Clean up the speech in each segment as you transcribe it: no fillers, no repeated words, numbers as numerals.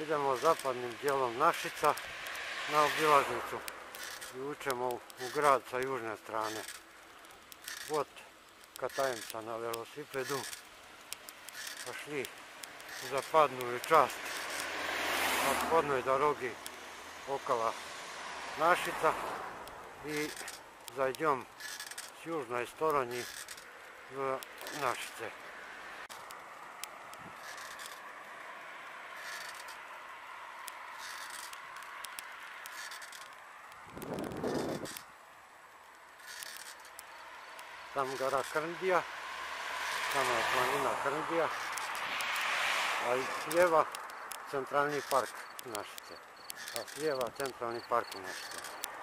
Idemo zapadnim dijelom Našica na obilaznicu i uđemo u grad sa južne strane. Вот катаемся на велосипеду. Пошли в западную часть обходной дороги около Нашица и зайдем с южной стороны в Нашице. Там гора Крндия, самая планина Крндия, а слева центральный парк Нашице. А слева центральный парк Нашице.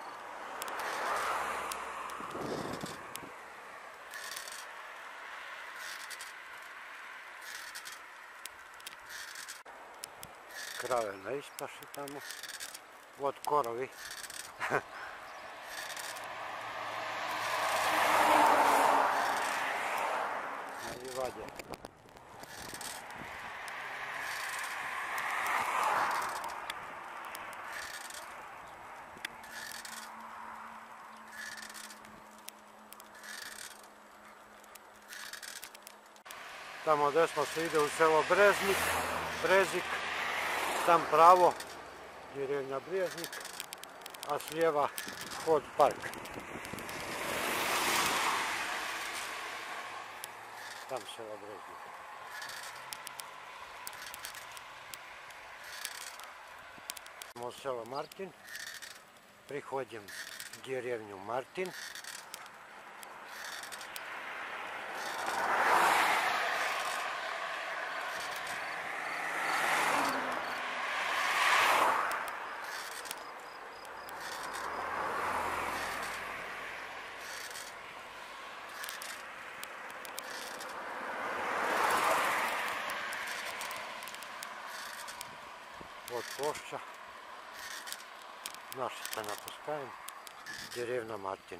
Krave na ispaši tamo. Вот korovi. Na livadje. Tamo desno se ide u selo Brezik, tam pravo, djerevnja Breznik, a s lijeva vhod park. Tam selo Breznik. Idemo u selo Martin, prihodim djerevnju Martin. Вот площадь. Нашица напускаем. Деревня Мартин.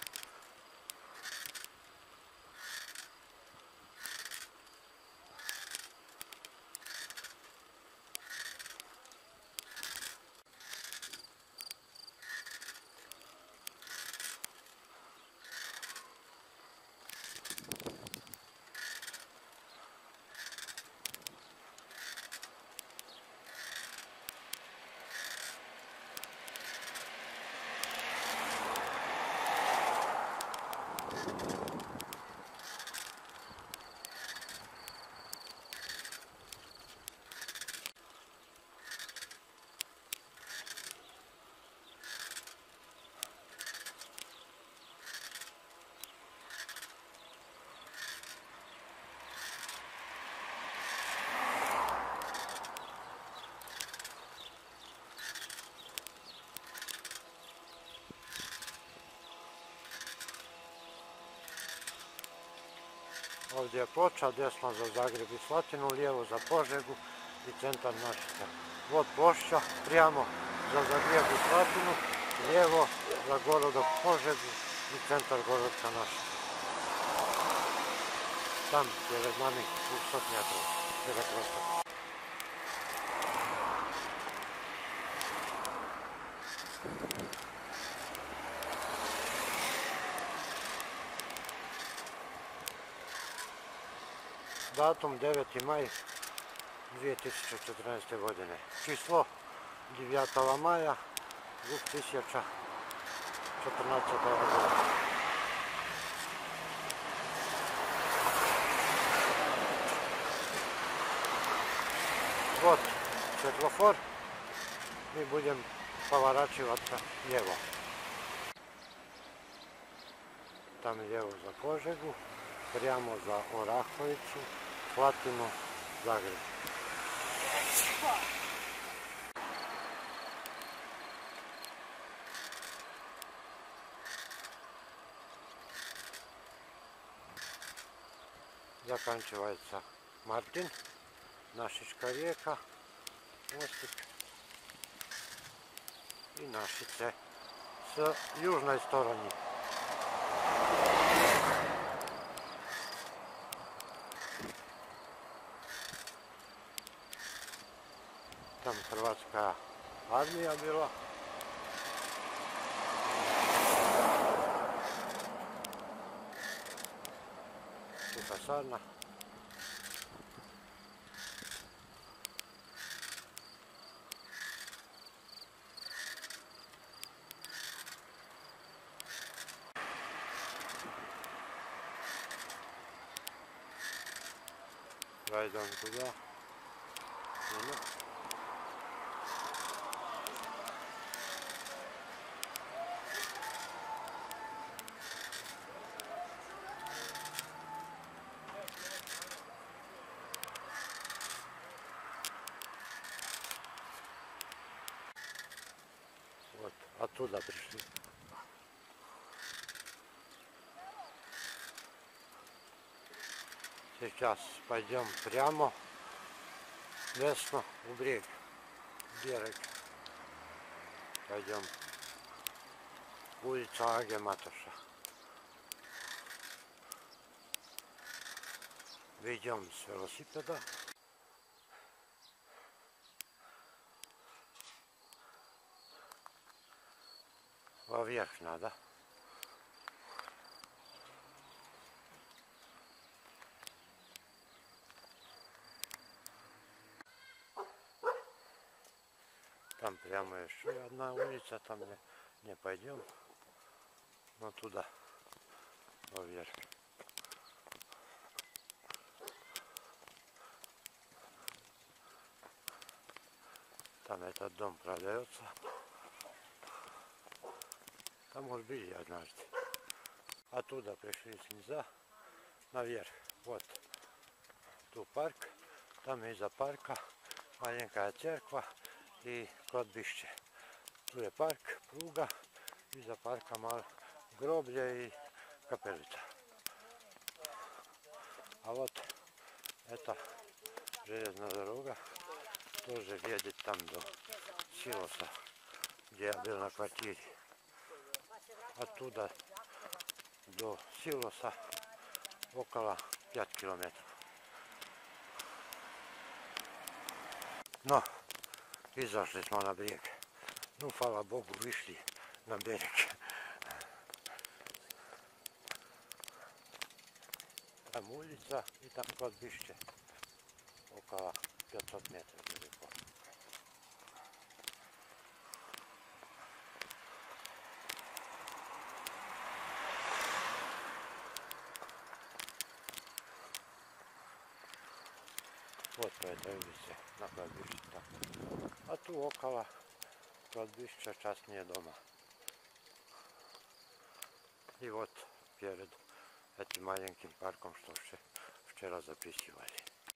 Ovdje je ploča, desno za Zagreb i Slatinu, lijevo za Požegu i centar Našica. Вот ploča, prijamo za Zagreb i Slatinu, lijevo za Gorodok, Požegu i centar Gorodka Našica. Tam je pred nami 100 metrov. Datum 9. maj 2014. godine. Číslo 9. maja 2014. godine. Вот светлофор и будем поворачиваться лево. Там лево за Požegu, прямо за Ораховицу, Slatinu, Zagreb. Заканчивается Мартин, Našička rijeka, mostik i Našice s južnoj strani. Tam bila. Suha sarna. Idem tuda. Вот, оттуда пришли. Сейчас пойдем прямо лесно в берег. Пойдем. Улица Аге Матоша. Выйдем с велосипеда. Вверх надо. Там прямо еще одна улица, там не пойдем, но туда, вверх. Там этот дом продается. Там, может, были однажды. Оттуда пришли снизу наверх. Вот тут парк. Там из-за парка маленькая церковь и кладбище. Тут je park, pruga, iza parka malo groblje i kapelica. A вот это железная дорога, тоже едет там до Силоса, где я был на квартире. Оттуда до Силоса около 5 километров. Но izašli smo na brijeg. No, hvala Bogu, višli na bereg. Tam ulica i tam kladbišće. Okolo 500 metra daleko. Вот по этой улице на кладбище так. А tu okolo kладбища частные дома. И вот перед этим маленьким парком, что вчера записывали.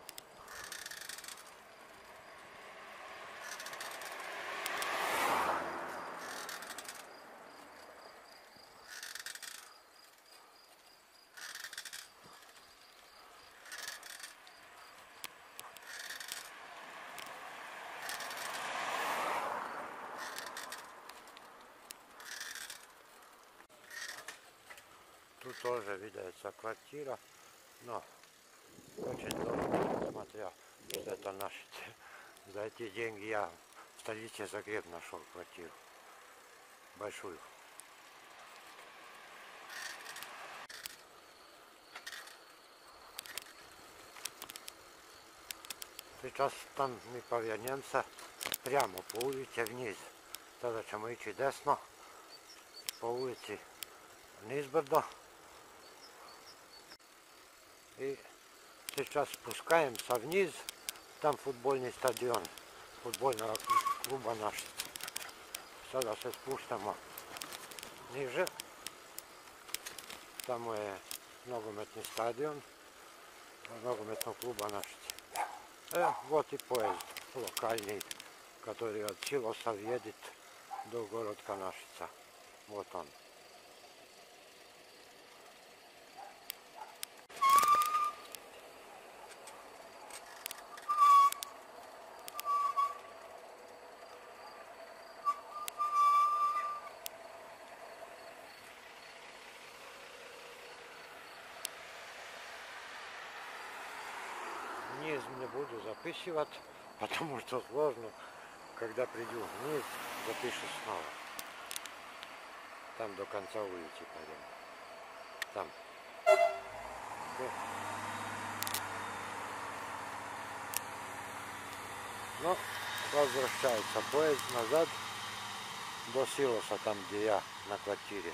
Тут тоже видится квартира, но очень дорого, смотря, что это наши. За эти деньги я в столице Загреб нашел квартиру. Большую. Сейчас там мы повернемся прямо по улице вниз. Тогда ćemo ići desno po ulici nizbrdo. И сейчас спускаемся вниз, там футбольный стадион, футбольного клуба наш. Sada se spuštamo niže, tamo je nogometni stadion, nogometnog kluba Našice. Вот и поезд локальный, который от Силоса едет до городка Нашица. Вот он. Низ не буду записывать, потому что сложно когда приду вниз, запишу снова. Там до конца улицы пойдем. Там. Но возвращается поезд назад до силоса, там где я на квартире.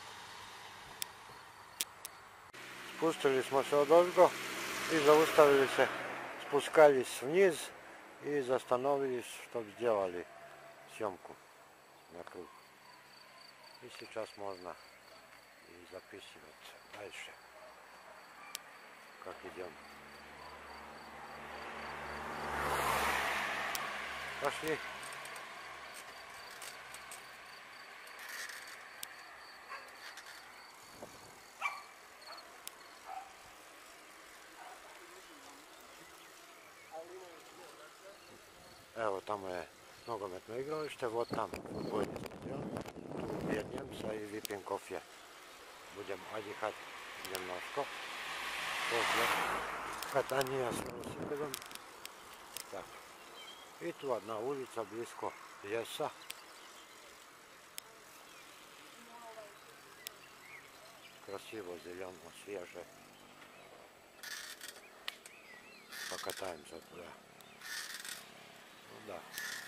Спустились мы все долго и зауставились, спускались вниз и остановились, чтобы сделали съемку на круг. И сейчас можно и записывать дальше, как идем. Пошли. Вот там ногометно игралище, вот там футбольный стадион. Тут вернемся и выпьем кофе. Будем отдыхать немножко после катания с велосипедом. Так. И тут одна улица близко леса. Красиво, зелено, свежее. Покатаемся туда. Ну да.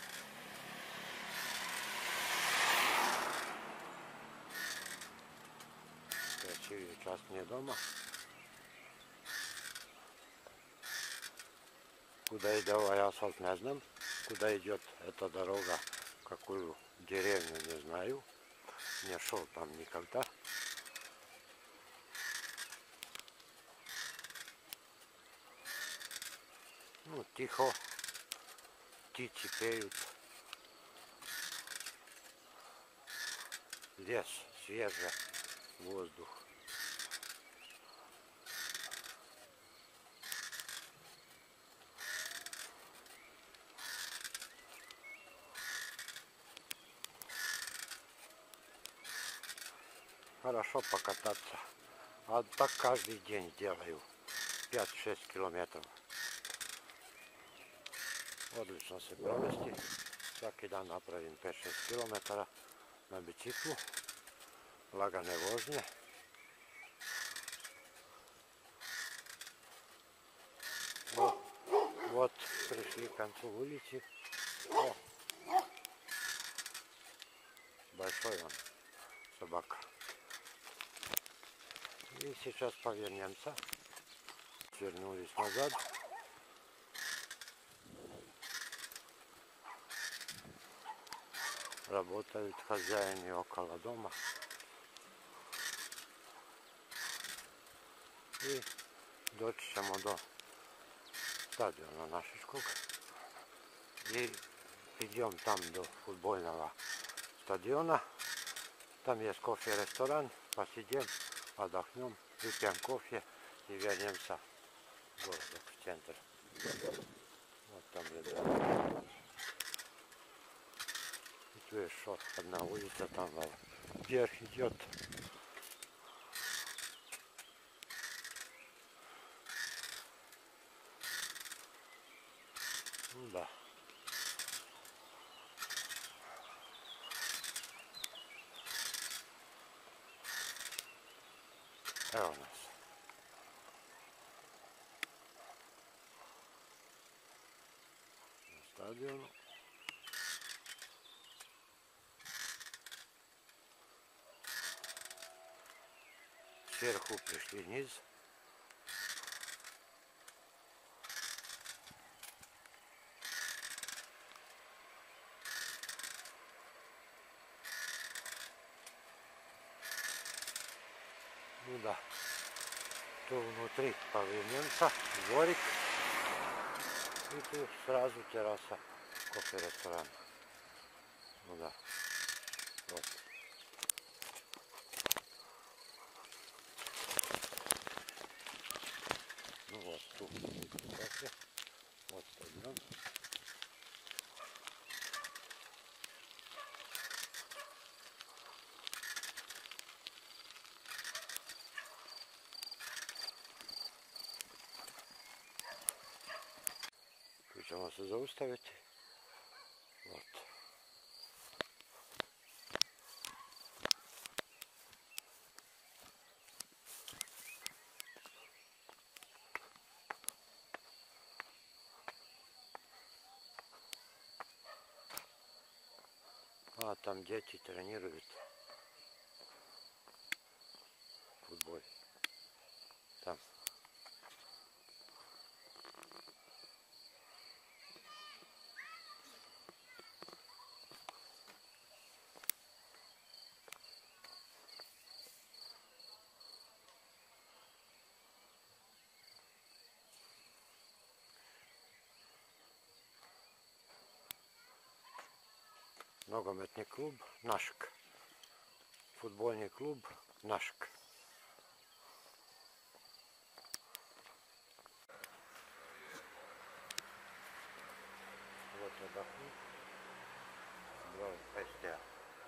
Красивый час не дома. Куда идет асфальт, не знаю. Куда идет эта дорога, какую деревню, не знаю. Не шел там никогда. Ну, тихо. Птицы пеют. Лес, свежий воздух. Хорошо покататься. А так каждый день делаю. 5-6 километров. Отлично се провести. Svaki dan napravim 5-6 km na biciklu. Lagane vožnje. Вот пришли к концу улицы. О, большой он, собака. И сейчас повернемся. Свернулись назад. Работают хозяины около дома. И дойдем до стадиона Нашичкog. И идем там до футбольного стадиона. Там есть кофе-ресторан. Посидим, отдохнем, выпьем кофе и вернемся в город, в центр. Вот там ребята. И тут еще одна улица там вверх идет. Ну да. Evo nas. Na stadionu. Sверху пришли вниз. Ну да. Тут внутри повернемся, дворик. И тут сразу терраса, кофе-ресторан. Ну да. Вот. Ну вот тут кофе. Вот стадион. Тут ćemo se zaustaviti. Вот. там дети тренируют футбол. Там. Nogometni klub Našk. Футбольный клуб Нашк. Вот отдохнуть. Два гостя.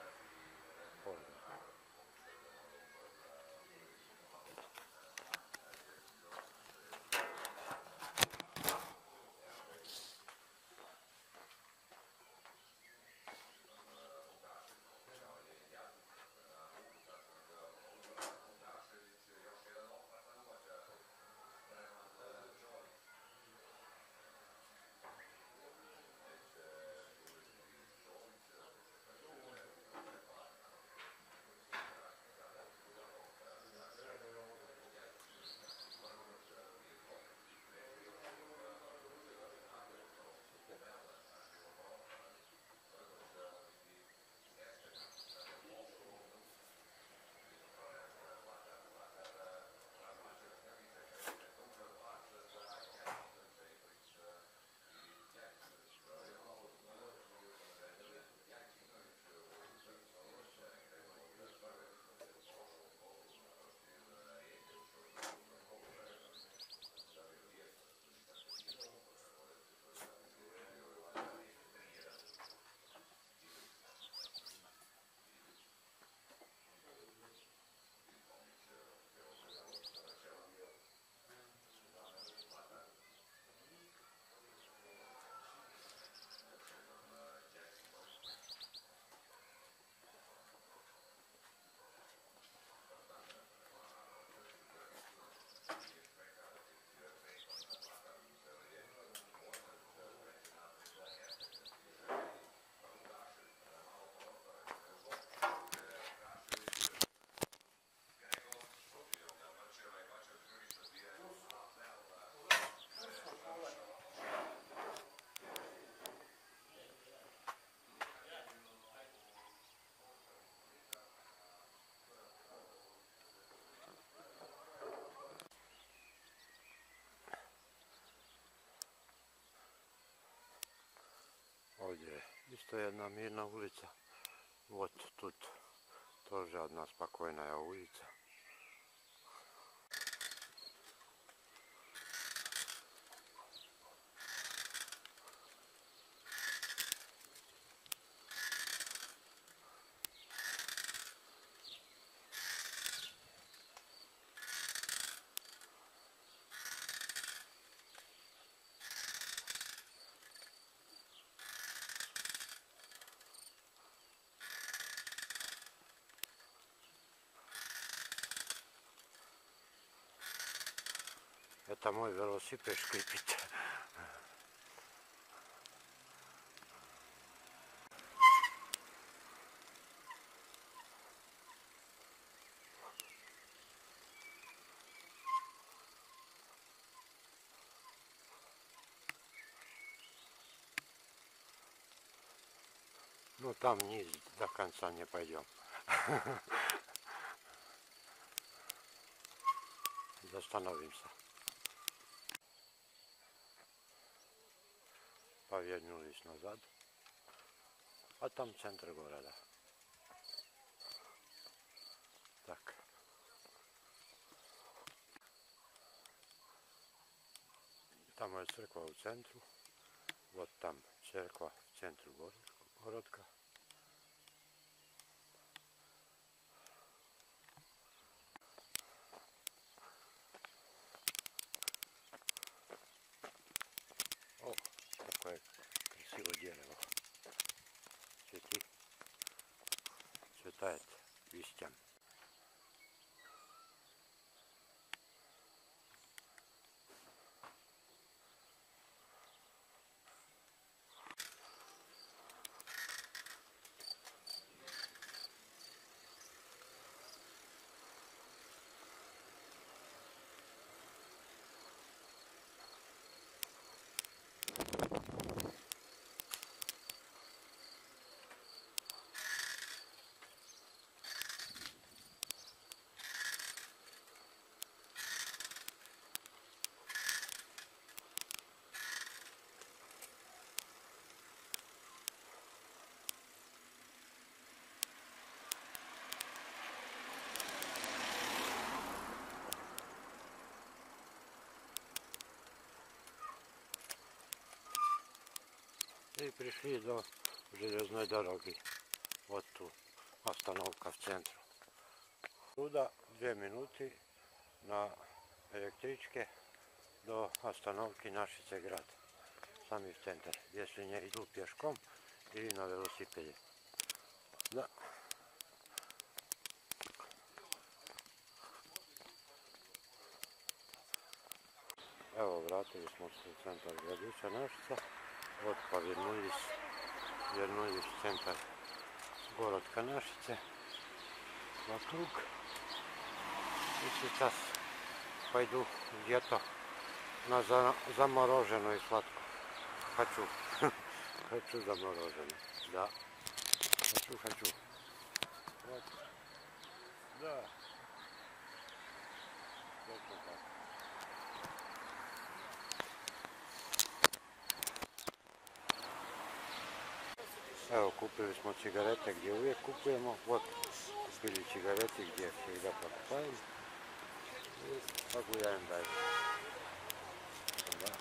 Ovdje je isto jedna mirna ulica. Вот тут тоже одна спокойная улица. Это мой велосипед скрипит. Ну там вниз до конца не пойдем. Остановимся. Повернулись назад. А там центр города. Так. Там je crkva u centru. Вот там церковь в центре городка. О, какое красивое дерево. Цветает листьям. И пришли до железной дороги. Вот тут остановка в центре. Туда 2 минуты на электричке до остановки Нашице град. Сами в центр. Если не иду пешком или на велосипеде. Да. Evo, vratili smo se u centar gradića Našica. Вот повернулись в центр городка Нашиce. Вокруг. И сейчас пойду где-то на замороженную сладкую. Хочу. Хочу замороженную. Да. Хочу. Вот. Да. Точно так. Evo, kupili smo cigarete gdje uvijek kupujemo. Вот, kupili cigarete gdje всегда покупаем. И погуляем дальше. Да.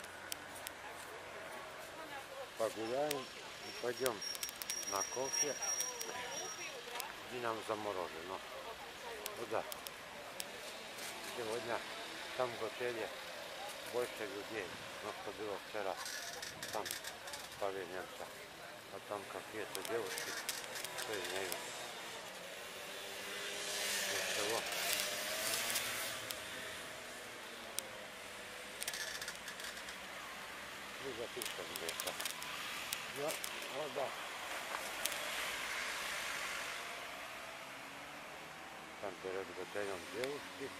Погуляем и пойдем на кофе. И нам заморожено. Да. Сегодня там в отеле больше людей, но что было вчера. Там повинемся. А там какие-то девушки, что имеют. Ничего. И запишем где-то. Да, вот да. Там перед готелем девушки.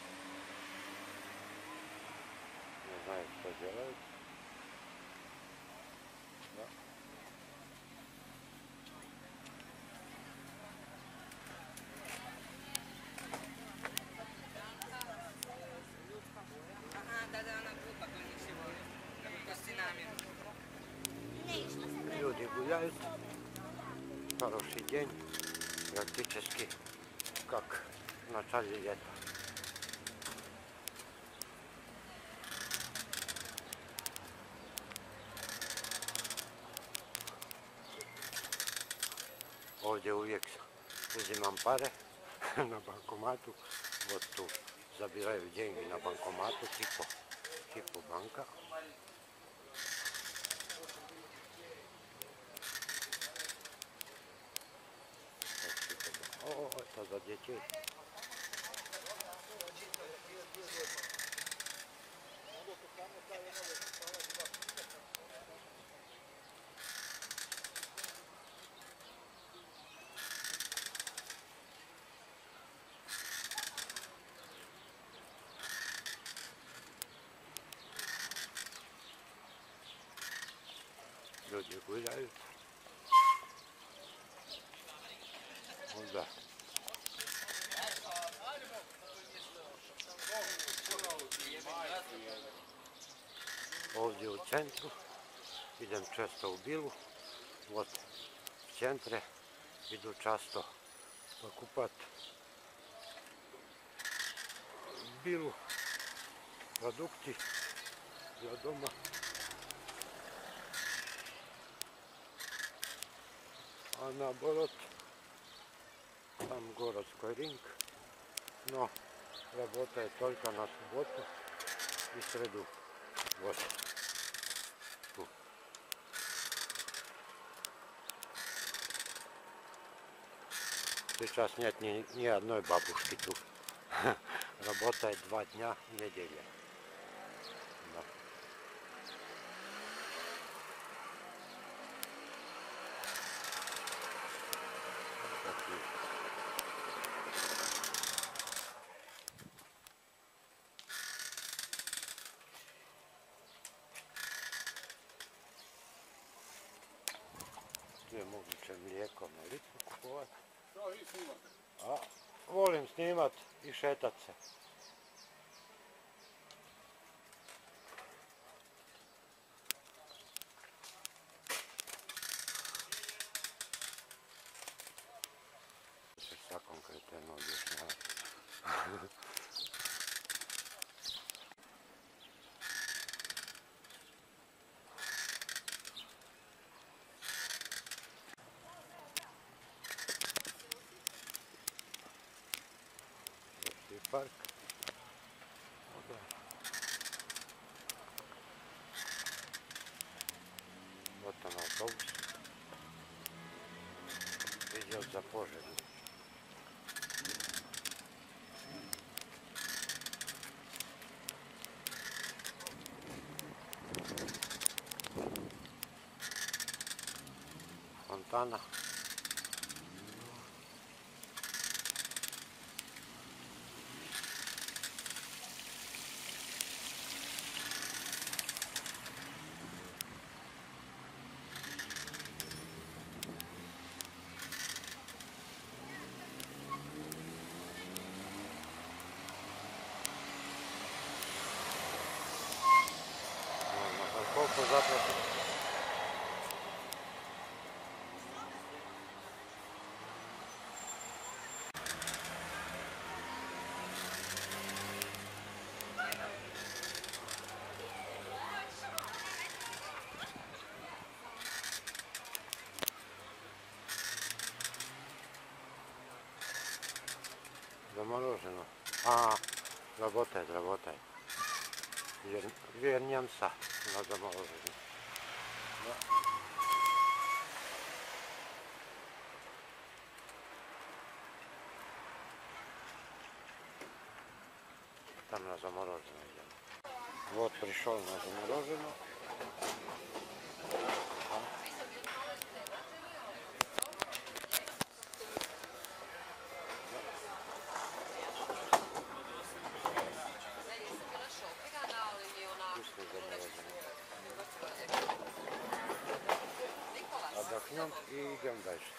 Не знаю, что делают. Да. Люди гуляют. Хороший день. Практически как в начале лета. Ovdje uvijek uzimam pare na bankomatu. Вот тут забираю деньги на банкомату, типа банка. О, это за детей. Люди гуляют. Вот да. Ovdje u centru, idem često u Bilu, вот в центре иду часто покупать Билу, продукты для дома. А наоборот, там городской рынок, но работает только на субботу и среду. Вот. Тут. Сейчас нет ни одной бабушки тут. Работает 2 дня в неделю. Да. Tu je moguće mlijeko na litru kupovati. A volim snimat i šetat se. Sa konkretno objašnjavati. Požegu. Fontana. Koliko zapravo? Заморожено. Работает. Вернемся на заморожение. Да. Там на заморожено идем. Вот пришел на заморожено. Отдохнем и идем дальше.